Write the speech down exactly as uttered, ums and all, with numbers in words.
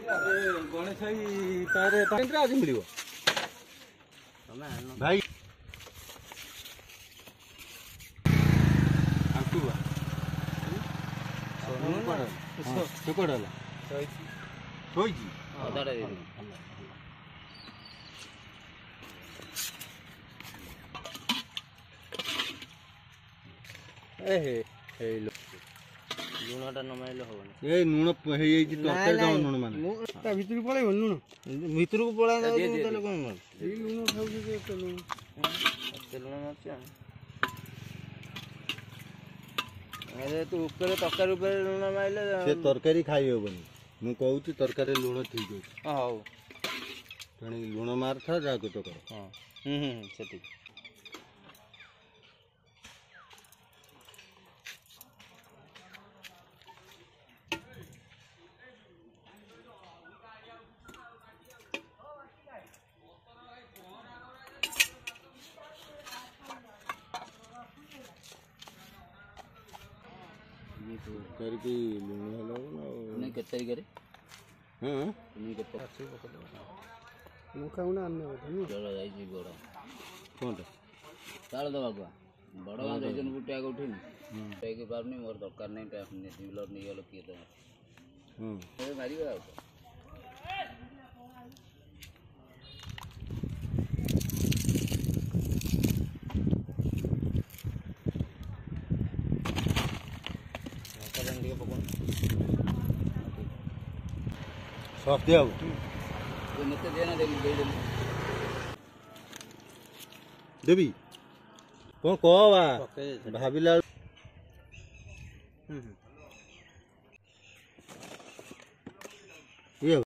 गणेश भाई तारे तारे आज मिलियो भाई आंकुआ सोनू पड़ा तो पड़ला होई जी अदाड़ा दे ए हे हे लुणटा न माइले होबन ए लुण हे ये जी तरकारी दाव लुण माने ता भीतर पळाय लुण भीतर को पळाय ना तले कोन मार ए लुण खाउ जे के लुण ते लुण मारछ अरे तू ऊपर तरकारी ऊपर लुण माइले से तरकारी खाई होबन मु कहू छी तरकारी लुण ठीक हो हां तणी लुण मार था जा को तो कर हां हम हम सेठी करके लुण हलो ना नहीं के तरीके रे हां नहीं के अच्छे पकड़ मुखा उना अन्ने बता चलो जाई जी बड़ कोनटा ताल दबा को बड़ गां जैसन गुटिया को उठिन पे के पारनी मोर दरकार नहीं टाइम ने डिलर नहीं गेलो की तो हम ए मारी गयो सॉफ्ट दे ये नते देना दे दे देबी कोन कहवा भाबिला हम ये